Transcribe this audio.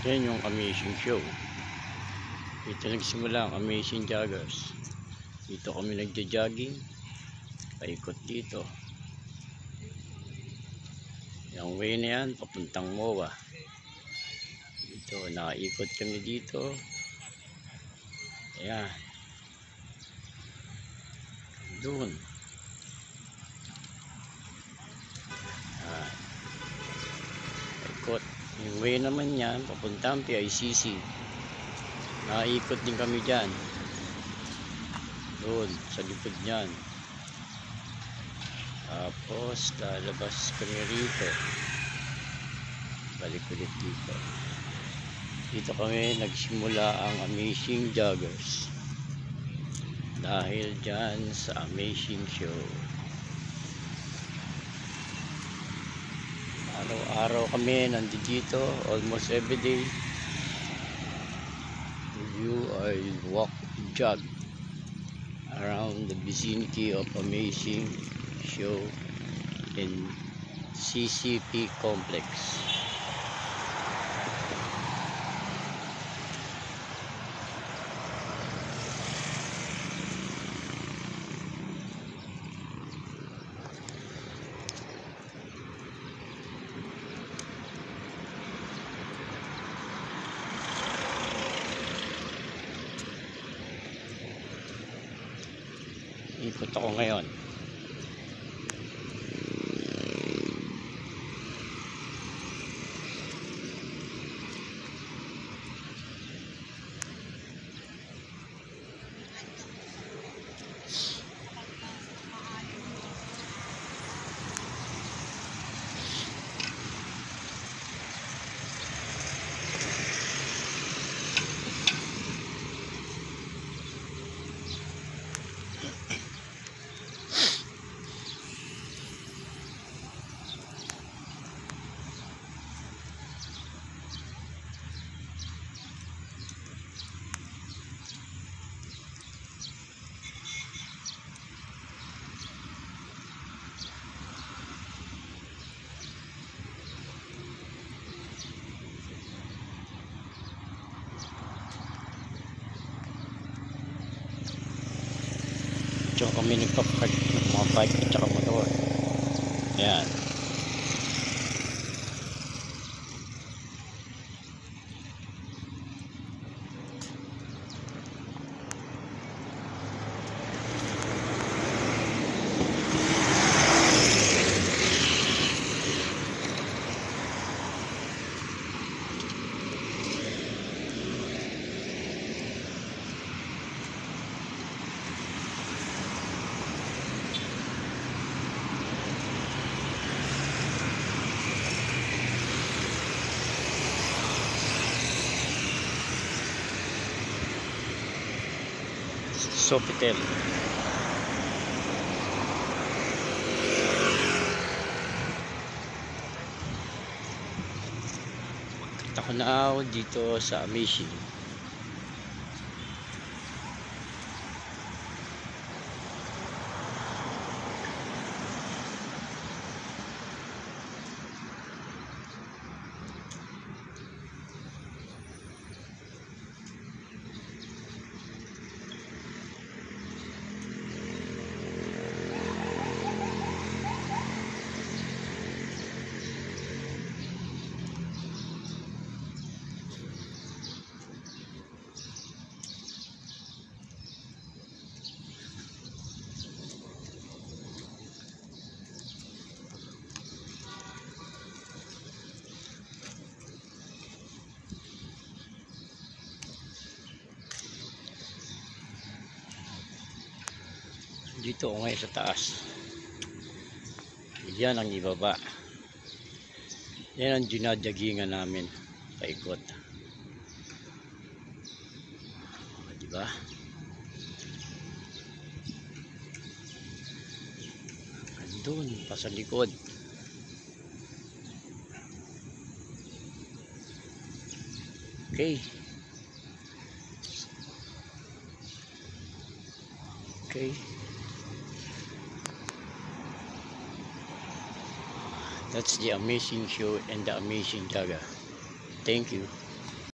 Yan yung amazing show. Dito nagsimula ang amazing joggers. Dito kami nagja-jogging. Paikot dito. Yung way na yan papuntang MOA. Dito nakaikot kami dito. Ayan. Doon. Paikot. Yung way naman yan papuntang PICC. Nakaikot din kami dyan. Doon sa likod nyan. Tapos lalabas kami rito. Balik ulit dito. Dito kami nagsimula ang amazing joggers. Dahil dyan sa amazing show. Araw-araw kami nandito, almost every day. You are walk, jog around the vicinity of amazing show in CCP complex. Ikot ako ngayon. Diyan kami nagpapark ng mga bike at saka motor. Ayan. Sofitel. Ako na ako dito sa amazing. Dito ako ngayon sa taas. Yan ang ibaba. Yan ang ginadyagingan namin. Paikot. Diba? Andun pa sa likod. Okay. Okay. That's the amazing show and the amazing jogger. Thank you.